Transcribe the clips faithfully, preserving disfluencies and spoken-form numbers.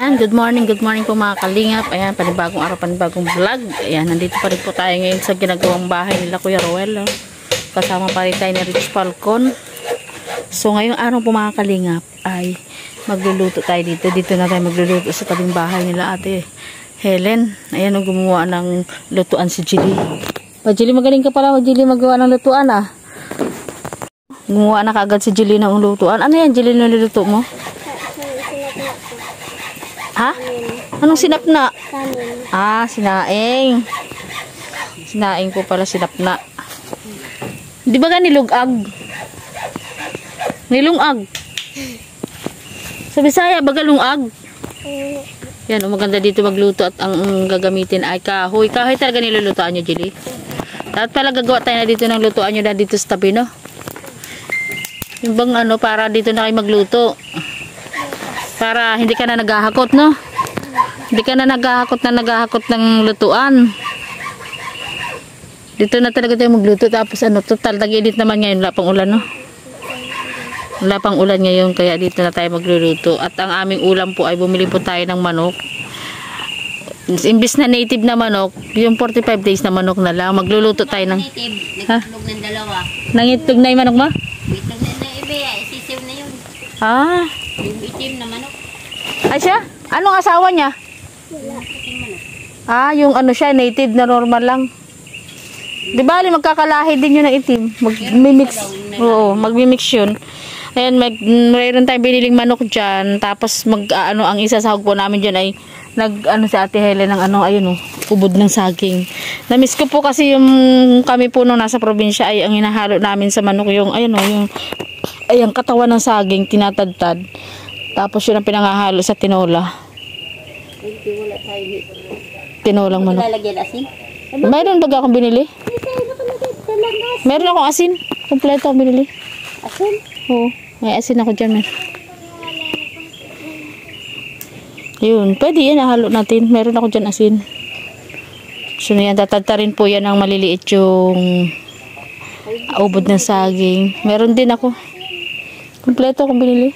Ayan, good morning, good morning po mga kalingap. Ayan, panibagong araw, panibagong vlog. Ayan, nandito pa rin po tayo ngayon sa ginagawang bahay nila Kuya Roel. Oh. Kasama pa rin tayo ni Rich Falcon. So, ngayong araw po mga kalingap ay magluluto tayo dito. Dito na tayo magluluto sa tabing bahay nila Ate Helen. Ayan, oh, gumawa ng lutuan si Jilly. Pa, Jilly, magaling ka pala. Jilly, magawa ng lutuan ah. Gumawa na kagad si Jilly ng lutuan. Ano yan, Jilly, niluluto mo? Ha? Anong sinapna? Ah, sinaing. Sinaing po pala sinapna. Di ba ka nilugag? Nilungag. Sa Bisaya, baga lungag. Yan, maganda dito magluto at ang gagamitin ay kahoy. Kahoy talaga nilulutoan nyo, Jilly. Dapat pala gagawa tayo na dito ng lutoan nyo na dito sa tabi, no? Yung bang ano, para dito na kayo magluto. Para hindi ka na naghahakot, no? Hindi ka na naghahakot na naghahakot ng lutuan. Dito na talaga tayo magluto. Tapos ano, total, nag-edit naman ngayon. Wala pang ulan, no? Wala pang ulan ngayon, kaya dito na tayo magluluto. At ang aming ulam po ay bumili po tayo ng manok. Imbis na native na manok, yung forty-five days na manok na lang. Magluluto tayo ng... Native, nagtutlog ng dalawa. Nangitlog na yung manok mo? Itlog na na iba, isisiw na yun. Ah. Yung itim na manok. Ay siya? Anong asawa niya? Wala. Ah, yung ano siya, native na normal lang. Di ba, magkakalahi din yun ng itim. Mag-mix. Oo, mag-mix yun. Ayan, mag, mayroon tayong biniling manok dyan. Tapos, mag, ano, ang isa sahog po namin dyan ay, nag, ano si Ate Helen ng ano, ayun o, ubod ng saging. Namiss ko po kasi yung kami po nung nasa probinsya ay ang hinahalo namin sa manok yung, ayun o, yung, ay, ang katawan ng saging, tinatadtad. Tapos yun ang pinangahalo sa tinola. Wala tayo. Tinolang manok. Lalagyan asin? Mayroon ba akong binili? Meron akong asin. Kompleto akong binili. Asin? Oo. May asin ako dyan. Man. Yun. Pwede yan. Halo natin. Meron ako dyan asin. So yan. Tatadta rin po yan ang maliliit yung ubod ng saging. Meron din ako. Kompleto akong binili.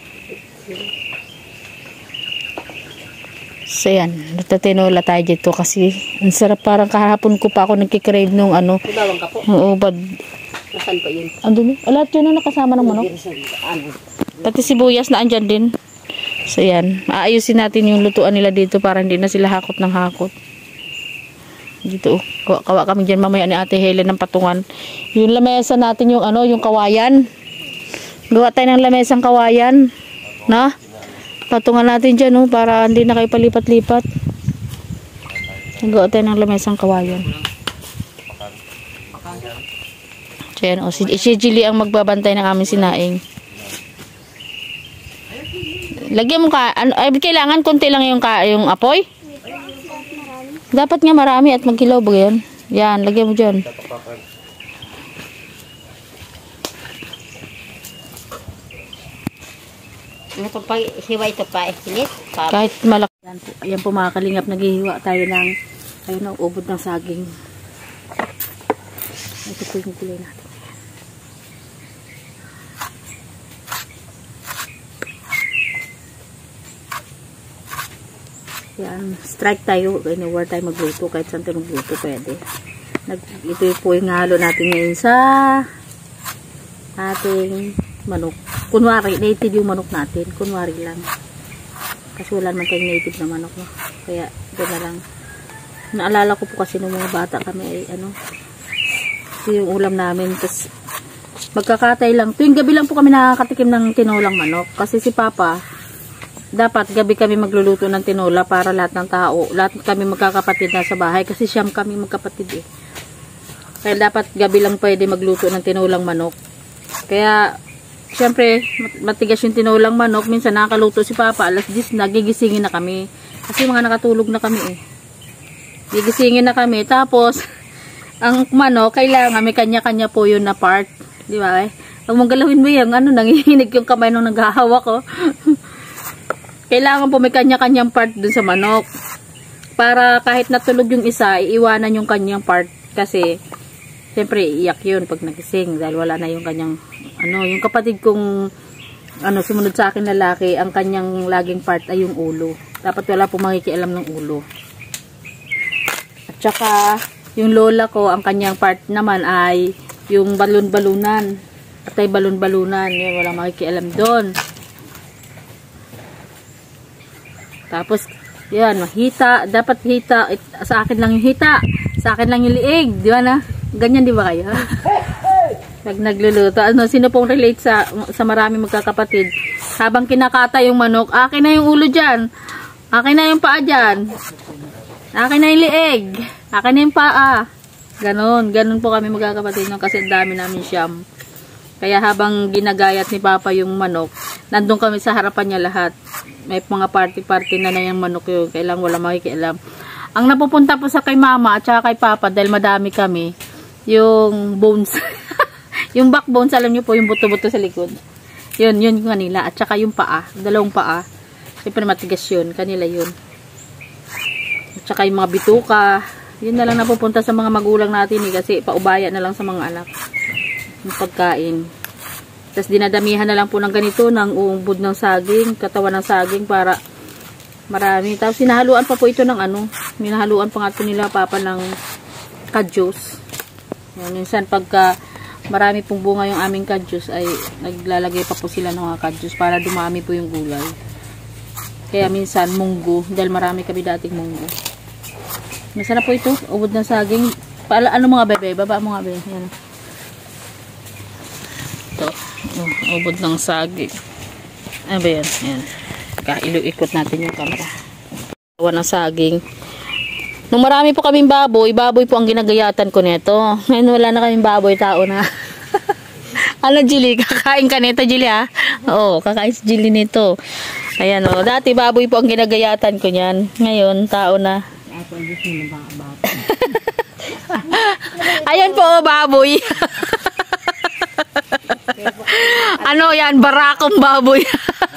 So yan, natatinola tayo dito kasi ang sarap, parang kahapon ko pa ako nagkikrave nung ano. Ibawang ka po? Oo, bad. Nasaan pa yun? Andun, alat yun na nakasama ng manok. Pati sibuyas na andyan din. So yan, maayusin natin yung lutuan nila dito para hindi na sila hakot ng hakot. Dito, kawa, kawa kami dyan mamaya ni Ate Helen ng patungan. Yung lamesa natin yung ano, yung kawayan. Gawa tayo ng lamesang kawayan. Na? Patungan natin dyan, no, para hindi na kayo palipat-lipat. Nagawa tayo ng lamesang kawayan. So, yan, o, si, si Jilly ang magbabantay ng aming sinaing. Lagyan mo ka, ano, ay, kailangan konti lang yung, ka, yung apoy? Dapat nga marami at magkilaw ba yan? Yan, lagyan mo dyan. Ito pa, hiwa ito pa, silit. Kahit malaki. Ayan po, ayan po mga kalingap, naghihiwa tayo ng, ayun na, ubod ng saging. Ito po yung kulay natin. Ayan, strike tayo, anywhere tayo magluto, kahit saan tayo magluto, pwede. Nag, ito po yung halo natin ngayon sa ating manok. Kunwari, native yung manok natin. Kunwari lang. Kasi wala naman tayong native na manok. No? Kaya, doon na lang. Naalala ko po kasi nung mga bata kami ay ano, ito yung ulam namin. Tapos, magkakatay lang. Tuwing gabi lang po kami nakakatikim ng tinolang manok. Kasi si Papa, dapat gabi kami magluluto ng tinola para lahat ng tao, lahat kami magkakapatid na sa bahay. Kasi siyam kami magkapatid eh. Kaya dapat gabi lang pwede magluto ng tinolang manok. Kaya, siyempre, matigas yung tinolang manok. Minsan nakakaluto si Papa. Alas diyes na, gigisingin na kami. Kasi mga nakatulog na kami eh. Gigisingin na kami. Tapos, ang manok, kailangan may kanya-kanya po yun na part. Di ba eh? Pag mong galawin mo yan, ano, nangihinig yung kamay nung naghahawak ko. Kailangan po may kanya-kanyang part dun sa manok. Para kahit natulog yung isa, iiwanan yung kanyang part. Kasi, siyempre, iyak yun pag nagising. Dahil wala na yung kanyang, ano, yung kapatid kong, ano, sumunod sa akin lalaki, ang kanyang laging part ay yung ulo. Dapat wala po makikialam ng ulo. At saka, yung lola ko, ang kanyang part naman ay yung balon-balunan. At ay balon-balunan. Yun, walang makikialam doon. Tapos, yan, mahita. Dapat hita. Sa akin lang yung hita. Sa akin lang yung liig. Di ba na? Ganyan, di ba kayo? Pag nagluluto. Ano, sino pong relate sa sa marami magkakapatid? Habang kinakata yung manok, akin na yung ulo dyan. Akin na yung paa dyan. Akin na yung liig. Akin na yung paa. Ganon. Ganon po kami magkakapatid no? Kasi dami namin siyam. Kaya habang ginagayat ni Papa yung manok, nandun kami sa harapan niya lahat. May mga party-party na na yung manok yun. Kailang wala makikialam. Ang napupunta po sa kay Mama at saka kay Papa, dahil madami kami, yung bones. Yung backbones, alam niyo po, yung buto-buto sa likod. Yun, yun yung kanila. At saka yung paa, dalawang paa. Siyempre matigas yun, kanila yun. At saka yung mga bituka. Yun na lang napupunta sa mga magulang natin eh, kasi paubaya na lang sa mga anak. Yung pagkain. Tapos dinadamihan na lang po ng ganito, ng uumbod ng saging, katawan ng saging para marami. Tapos sinahaluan pa po ito ng ano, minahaluan pa nga ito nila Papa ng kadyos. Yan, minsan pagka marami pong bunga yung aming kadyos ay naglalagay pa po sila ng mga kadyos para dumami po yung gulay. Kaya minsan munggo, dahil marami kami dating munggo. Masarap po ito, ubod ng saging. Paala, ano mga bebe? Baba mga bebe. Yan. Ito, oh, ubod ng saging. Ano ba yan? Yan. Ilo-ikot natin yung camera. Kawan ng saging. Nung marami po kaming baboy, baboy po ang ginagayatan ko nito. Ngayon wala na kaming baboy, tao na. Ano, Jilly? Kakain ka nito, Jilly, ha? Oo, kakain si Jilly nito. Ayan, o. Dati baboy po ang ginagayatan ko niyan. Ngayon, tao na. Ayan po, oh, baboy. Ano yan? Barakong baboy.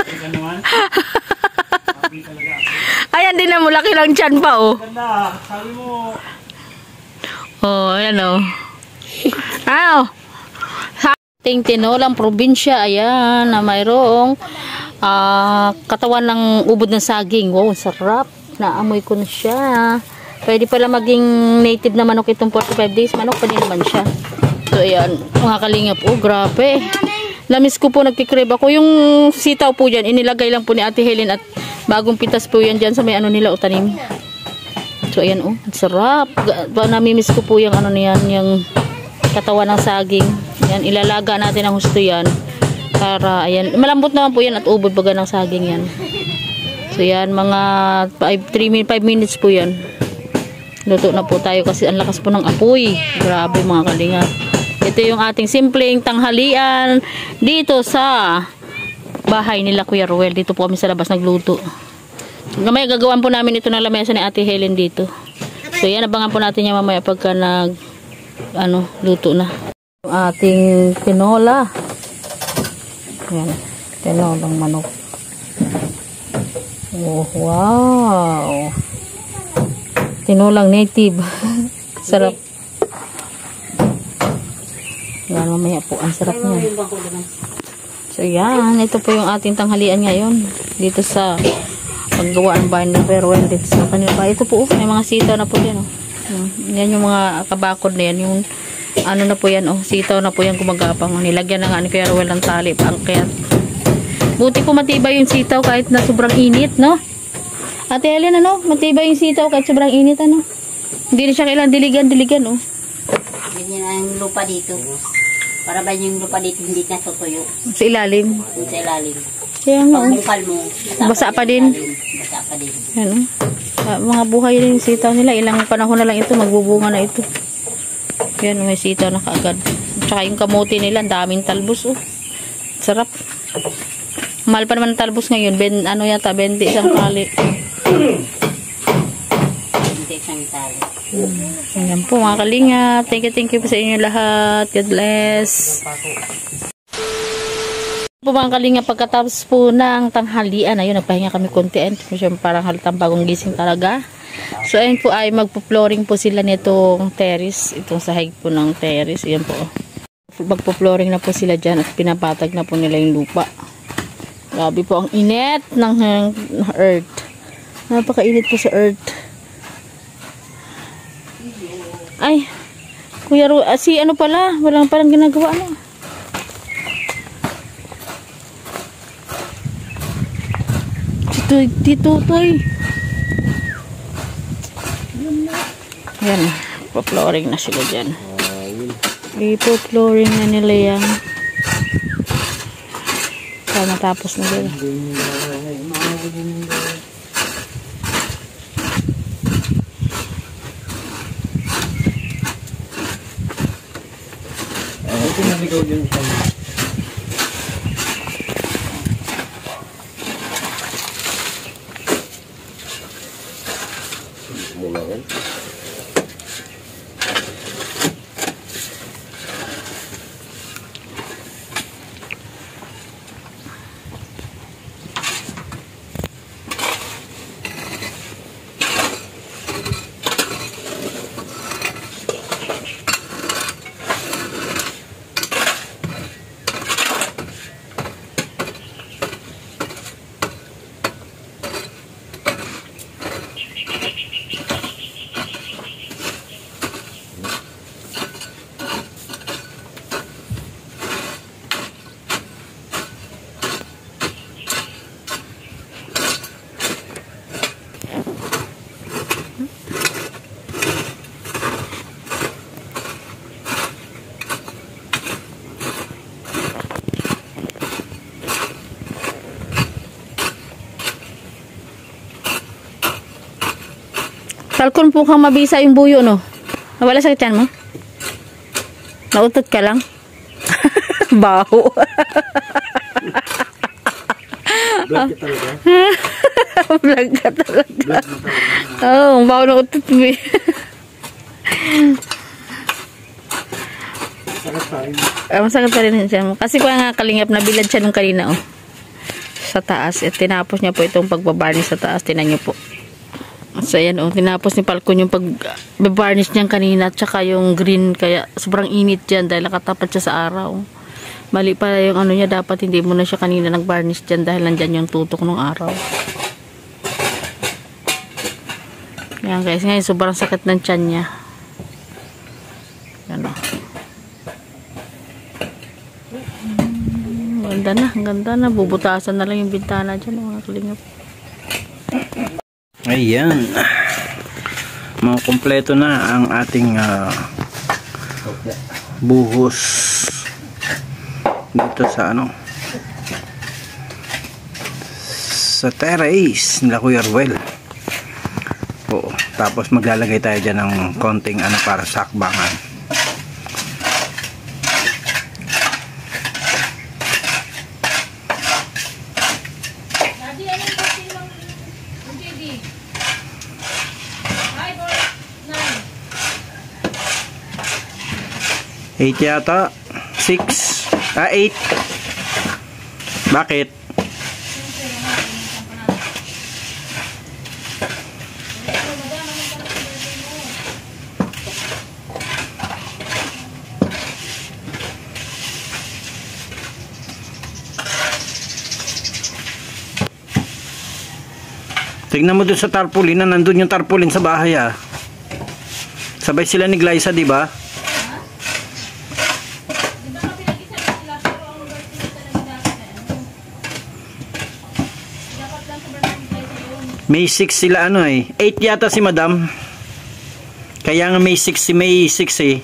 Ayan din na mo, laki lang tiyan pa, oh. Ganda, sabi mo. Oh, ayan, oh. Ano? Sa ating tinolang probinsya, ayan, na mayroong uh, katawan ng ubod ng saging. Wow, sarap. Naamoy ko na siya. Pwede pala maging native na manok itong forty-five days. Manok pa din naman siya. So, ayan, mga kalingap. Oh, grabe. Lamis ko po, nagkikrib ako. Yung sitaw po dyan, inilagay lang po ni Ate Helen at bagong pitas po yan dyan sa may ano nila o tanim. So, ayan o. Oh, sarap. Namimiss ko po yung ano niyan, yung katawan ng saging. Yan, ilalaga natin ang husto yan. Para, ayan. Malambot naman po yan at ubod baga ng saging yan. So, yan. Mga five minutes po yan. Luto na po tayo kasi ang lakas po ng apoy. Grabe mga kalingap. Ito yung ating simpleng tanghalian dito sa bahay nila Kuya Ruel. Dito po kami sa labas nagluto. Gamay gagawin po namin ito ng lamesa ni Ate Helen dito. So yan, abangan po natin yan mamaya pagka nag ano, luto na. Yung ating tinola. Yan, tinolang manok. Oh, wow. Tinolang native. Sarap. Yan, mamaya po. Ang sarap niya. So, yan. Ito po yung ating tanghalian ngayon. Dito sa paggawa ng bahay ng Ruel. Dito sa kanila ba. Ito po, oh, may mga sitaw na po yan. Oh. Yan yung mga kabakod na yan. Yung ano na po yan. Oh, sitaw na po yan gumagapang. Nilagyan na nga ni Kuya Ruel ng tali. Pangkayat. Buti po matibay yung sitaw kahit na sobrang init, no? Ate Helen, ano? Matibay yung sitaw kahit sobrang init, ano? Hindi na siya kailangan diligan-diligan, oh. Ganyan ang lupa dito. Para ba yung lupa dito hindi na tutuyo? Sa ilalim. Sa ilalim. Kaya nga. Pag mo, Basa pa din. Basa pa din. Ano? Uh, mga buhay din yung sitaw nila. Ilang panahon na lang ito. Magbubunga na ito. Yan, may sitaw na kaagad. Tsaka yung kamote nila. Ang daming talbos. Oh. Sarap. Mahal pa naman ang talbos ngayon. Ben, ano yata? Bente isang tali. Bente isang tali. Hmm. Ayan po mga kalingap. Thank you, thank you po sa inyo lahat. God bless. Po mga kalingap, pagkatapos po ng tanghalian, ayun, nagpahinga kami konti. Siyempre parang halatang bagong gising talaga. So ayun po ay magpo-flooring po sila nitong terrace. Itong sahig po ng terrace. Ayan po. Magpo-flooring na po sila dyan at pinapatag na po nila yung lupa. Grabe po ang init ng earth. Napakainit po sa earth. Ay, Kuya Ru, ah, si ano pala, walang parang ginagawa ano. Tito, tito, toy. Yan, pa-flooring na sila dyan. Ipo-flooring na nila yan. Para matapos na nila. Ito naligaw din siya. Mula yan. Kalkon po kang mabisa yung buyo, no? Nawala sakit yan mo? Nautot ka lang? Baho. Vlog ka talaga? Vlog ka talaga. Oo, oh, baho na utot mo. Sakit pa rin. Ah, masakit pa rin siya mo. Kasi kung nga kalingap, nabilad siya nung kanina, oh. Sa taas. At tinapos niya po itong pagbabarnish sa taas. Tinan niyo po. So, ayan, oh, tinapos ni Falcon yung pag-varnish niyan kanina at saka yung green, kaya sobrang init dyan dahil nakatapat siya sa araw. Mali pala yung ano niya, dapat hindi mo na siya kanina nag-varnish dyan dahil nandyan yung tutok ng araw. Ayan guys, ngayon sobrang sakit ng tiyan niya. Ayan, oh. Ganda na, ganda na. Bubutasan na lang yung bintana dyan, mga kalingap. Ayan. Mga kompleto na ang ating uh, buhos dito sa ano, sa terrace nila Kuya Ruel. Oo. Tapos maglalagay tayo dyan ng konting ano para sakbangan. eight yata. six. Ah, eight. Bakit? Tignan mo doon sa tarpaulin na nandun yung tarpaulin sa bahay, ah. Sabay sila ni Glyza, di ba? May six sila ano eh. eight yata si Madam. Kaya nga may six si May six eh.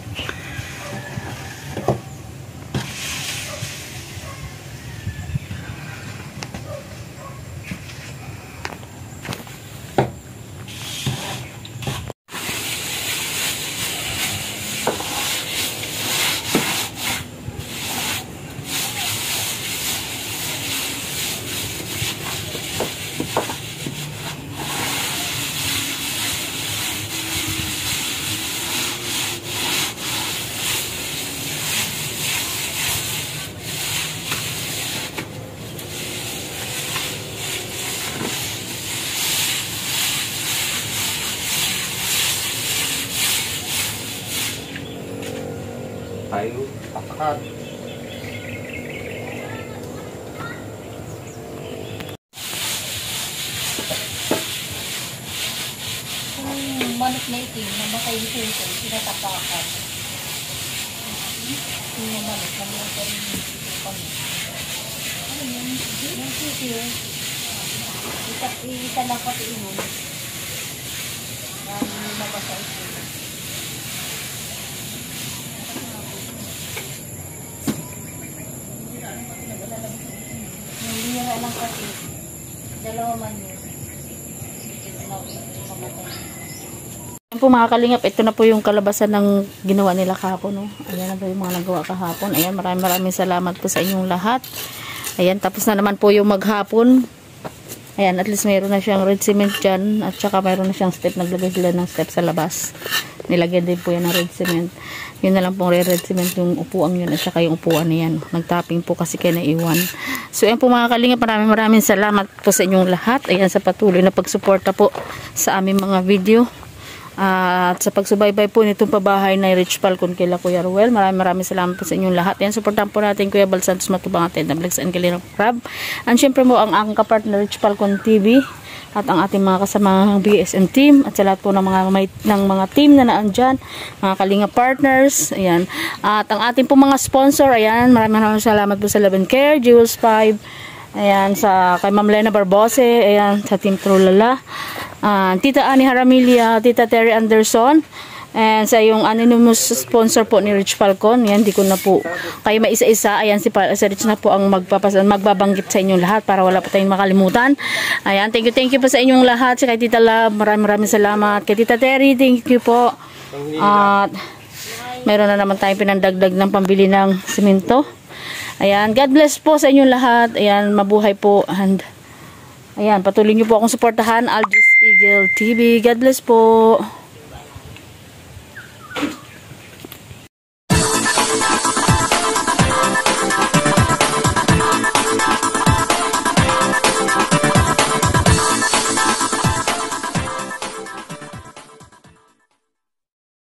Tayo patakan. manok na itim, namatay dito ito, sinatapakan. Yung manok, namatay dito kami. Ano yun? Yung sisiyo. Isa lang pati inom. Marami yung mabasa ito. Hindi nyo lang pati. Dalawa man yun. Ayan po mga kalingap, ito na po yung kalabasan ng ginawa nila kahapon. No? Ayan na po yung mga nagawa kahapon. Ayan, maraming maraming salamat po sa inyong lahat. Ayan, tapos na naman po yung maghapon. Ayan, at least mayroon na siyang red cement dyan. At saka mayroon na siyang step. Naglagay sila ng step sa labas. Nilagyan din po yan ng red cement. Yun na lang pong red cement yung upuan yun. At saka yung upuan na yan. Nagtapping po kasi kaya naiwan. So ayan po mga kalingap, maraming maraming salamat po sa inyong lahat. Ayan, sa patuloy na pagsuporta po sa aming mga video. Uh, at sa pagsubaybay po nitong pabahay na Rich Falcon kila Kuya Ruel. Maraming maraming salamat po sa inyong lahat. Yan, supportan po natin Kuya Bal Santos Matubang at Ted Vlogs and Kalina Crab. And syempre mo ang aking kapartner Rich Falcon T V at ang ating mga kasamang B S M team at sa lahat po ng mga, may, ng mga team na naandyan, mga Kalinga partners. Ayan. At ang ating po mga sponsor, ayan, maraming maraming salamat po sa Love and Care, Jewels five, ayan, sa kay Ma'am Lena Barbose, ayan, sa Team Trulala. Uh, Tita Annie Haramilia, Tita Terry Anderson, and sa yung anonymous sponsor po ni Rich Falcon. Yan, di ko na po kayo maisa-isa. Ayan, si, si Rich na po ang magpapas magbabanggit sa inyong lahat para wala po tayong makalimutan. Ayan, thank you, thank you po sa inyong lahat. Si kay Tita Love, maraming maraming salamat. Kay Tita Terry, thank you po. At meron na naman tayong pinandagdag ng pambili ng simento. Ayan, God bless po sa inyong lahat. Ayan, mabuhay po. And ayan, patuloy niyo po akong suportahan. Aldous Eagle T V. God bless po.